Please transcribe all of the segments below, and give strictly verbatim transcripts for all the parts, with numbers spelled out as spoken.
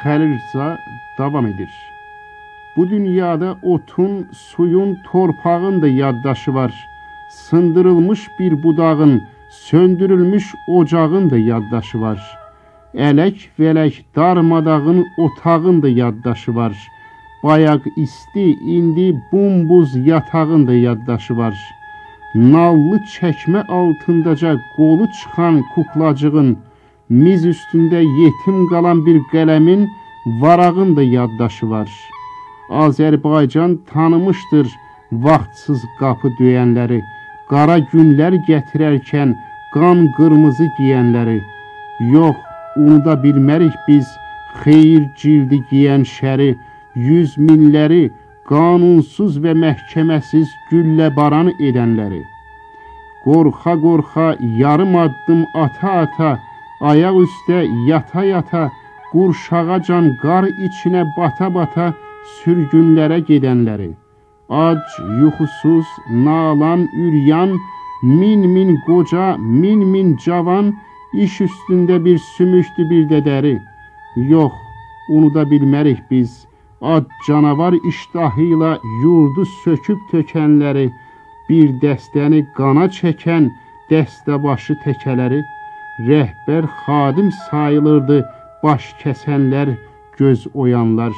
Xəlil Rza davam edir. Bu dünyada otun, suyun, torpağın da yaddaşı var. Sındırılmış bir budağın, söndürülmüş ocağın da yaddaşı var. Ələk vələk darmadağın otağın da yaddaşı var. Bayaq isti, indi bumbuz yatağın da yaddaşı var. Nallı çəkmə altındaca qolu çıxan kuklacığın, miz üstündə yetim qalan bir qələmin, varağın da yaddaşı var. Azərbaycan tanımışdır vaxtsız qapı döyənləri, qara günlər gətirərkən qan qırmızı giyənləri. Yox, unuda bilmərik biz xeyir cildi giyən şəri, yüz minləri qanunsuz və məhkəməsiz güllə baran edənləri. Qorxa-qorxa yarım addım ata-ata, ayaq üstə yata-yata, qurşağacan qar içinə bata-bata sürgünlərə gedənləri. Ac, yuxusuz, nalan, üryan, min-min qoca, min-min cavan, iş üstündə bir sümükdü bir də dəri. Yox, unuda bilmərik biz ad canavar iştahıyla yurdu söküb tökənləri, bir dəstəni qana çəkən dəstəbaşı təkələri. Rəhbər xadim sayılırdı baş kəsənlər, göz oyanlar.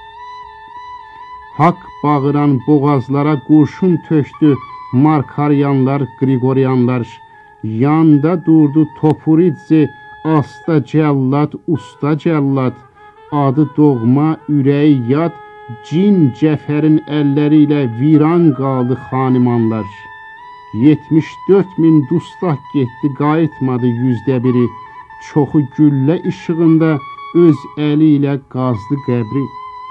Haqq bağıran boğazlara qurşun tökdü Markaryanlar, Qriqoryanlar. Yanda durdu Topuridze, asta cəllad, usta cəllad. Adı doğma, ürəyi yad, cin cəfərin əlləri ilə viran qaldı xanimanlar. yetmiş dörd min dustaq getdi, qayıtmadı yüzdə biri. Çoxu güllə işığında öz əli ilə qazdı qəbri.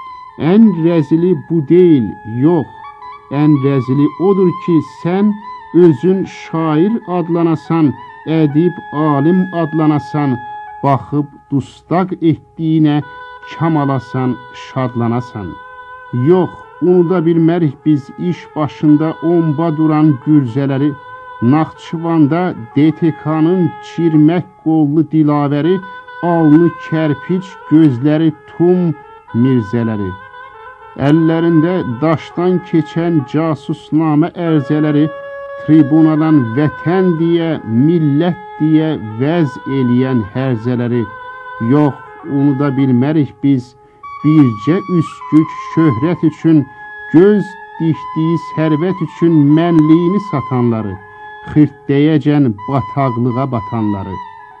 Ən rəzili bu deyil, yox. Ən rəzili odur ki, sən özün şair adlanasan, ədib, alim adlanasan, baxıb dustaq etdiyinə kam alasan, şadlanasan. Yox, unuda bilmərik biz iş başında omba duran gürzələri, Naxçıvanda D T K-nın çirmək qollu dilavəri, alnı kərpic, gözləri tum mirzələri. Əllərində daşdan keçən casusnamə ərzələri, tribunadan vətən deyə, millət deyə vəz eləyən hərzələri. Yox, unuda bilmərik biz bircə üskük şöhrət üçün, göz dikdiyi sərvət üçün mənliyini satanları, xırtdəyəcən bataqlığa batanları.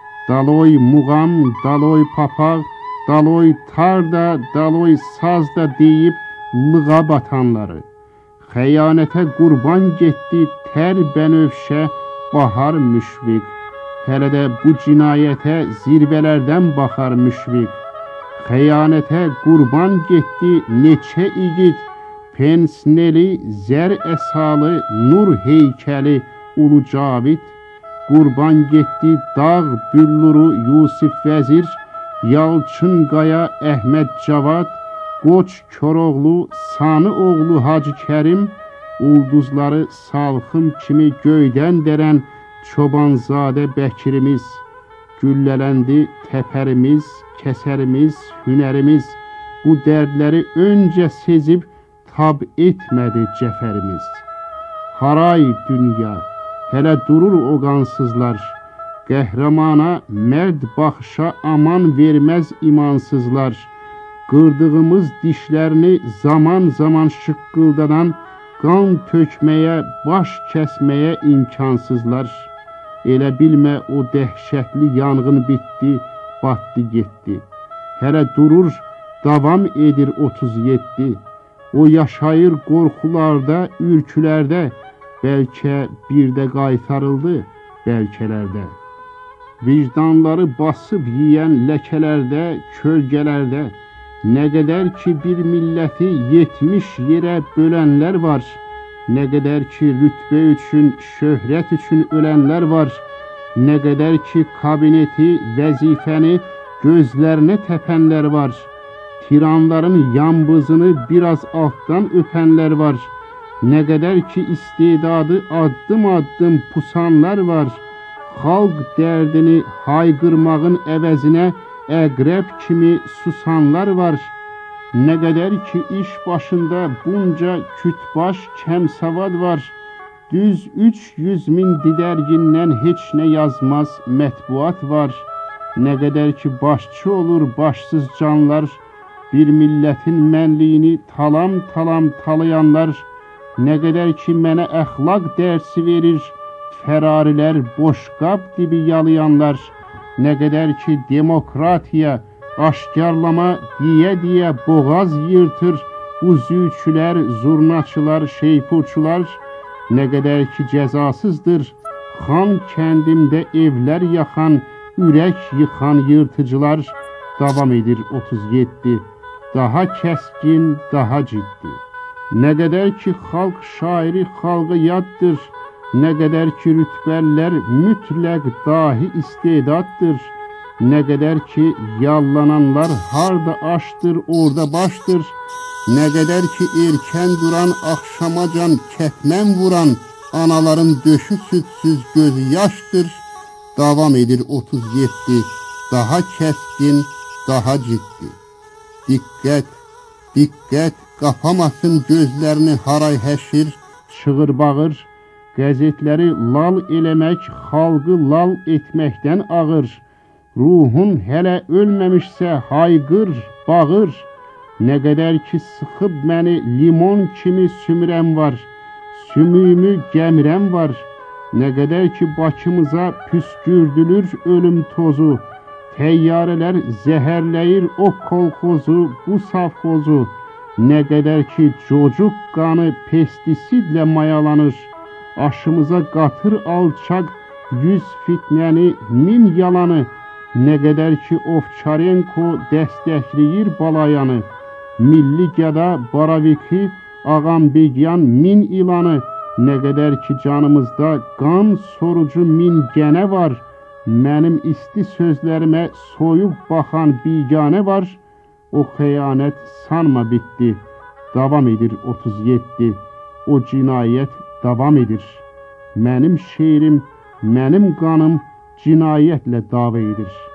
Daloy muğam, daloy papaq, daloy tarda, daloy sazda deyib lığa batanları. Xəyanətə qurban getdi tər bənövşə bahar müşviq. Hələ də bu cinayətə zirvələrdən baxar müşviq. Xəyanətə qurban getdi neçə igid, pensneli, zər əsalı, nur heykəli Ulu Cavid. Qurban getdi dağ bülluru Yusif Vəzir, Yalçın Qaya Əhməd Cavad, Qoç Koroğlu, Sanı oğlu Hacı Kərim, ulduzları salxım kimi göydən dərən Çobanzadə Bəkirimiz. Güllələndi təpərimiz, kəsərimiz, hünərimiz. Bu dərdləri öncə sezib tab etmədi cəfərimiz. Haray dünya, hələ durur o qansızlar. Qəhrəmana, mərd baxışa aman verməz imansızlar. Qırdığımız dişlərini zaman zaman şıqqıldadan, qan tökməyə, baş kəsməyə imkansızlar. Elə bilmə o dəhşətli yanğın bitdi, batdı getdi. Hələ durur, davam edir otuz yeddi. O yaşayır qorxularda, ürkülərdə, bəlkə bir də qaytarıldı, bəlkələrdə. Vicdanları basıb yiyən ləkələrdə, kölgələrdə, nə qədər ki bir milləti yetmiş yerə bölənlər var, nə qədər ki rütbə üçün, şöhrət üçün ölənlər var, nə qədər ki kabineti, vəzifəni gözlərinə təpənlər var, tiranların yambızını biraz altdan öpənlər var, nə qədər ki istedadı addım-addım pusanlar var, xalq dərdini hayqırmağın əvəzinə əqrəb kimi susanlar var. Nə qədər ki iş başında bunca kütbaş kəmsavad var. Düz üç yüz min didərgindən heç nə yazmaz mətbuat var. Nə qədər ki başçı olur başsız canlar, bir millətin mənliyini talam talam talayanlar, nə qədər ki mənə əxlaq dərsi verir, fərarilər boşqab dibi yalayanlar, nə qədər ki demokratiya aşkarlama deyə-deyə boğaz yırtır bu zülçülər, zurnaçılar, şeypurçular, nə qədər ki cəzasızdır xan kəndimdə evlər yaxan, ürək yıxan yırtıcılar. Davam edir otuz yeddi. Daha kəskin, daha ciddi. Nə qədər ki xalq şairi xalqa yaddır, nə qədər ki rütbəllər mütləq dahi istedaddır, nə qədər ki yallananlar harda aşdır, orada başdır, nə qədər ki erkən duran, axşamacan kətmən vuran, anaların döşü südsüz gözü yaşdır. Davam edir otuz yeddi. Daha kəskin, daha ciddi. Diqqət, diqqət, qapamasın gözlərini haray həşir, çığır bağır, qəzetləri lal eləmək, xalqı lal etməkdən ağır. Ruhun hələ ölməmişsə hayqır, bağır, nə qədər ki sıxıb məni limon kimi sümürən var, sümüyümü gəmirən var, nə qədər ki Bakımıza püskürdülür ölüm tozu, təyyarələr zəhərləyir o kolxozu, bu savxozu, nə qədər ki cocuq qanı pestisidlə mayalanır, aşımıza qatır alçaq yüz fitnəni, min yalanı, nə qədər ki Ovçarenko dəstəkləyir balayanı, milli gəda Baraviki, Ağambegyan min ilanı, nə qədər ki canımızda qan sorucu min gənə var, mənim isti sözlərimə soyuq baxan biganə var, o xəyanət sanma bitdi. Davam edir otuz yeddi. O cinayət davam edir. Mənim şeirim, mənim qanım cinayətlə dava edir.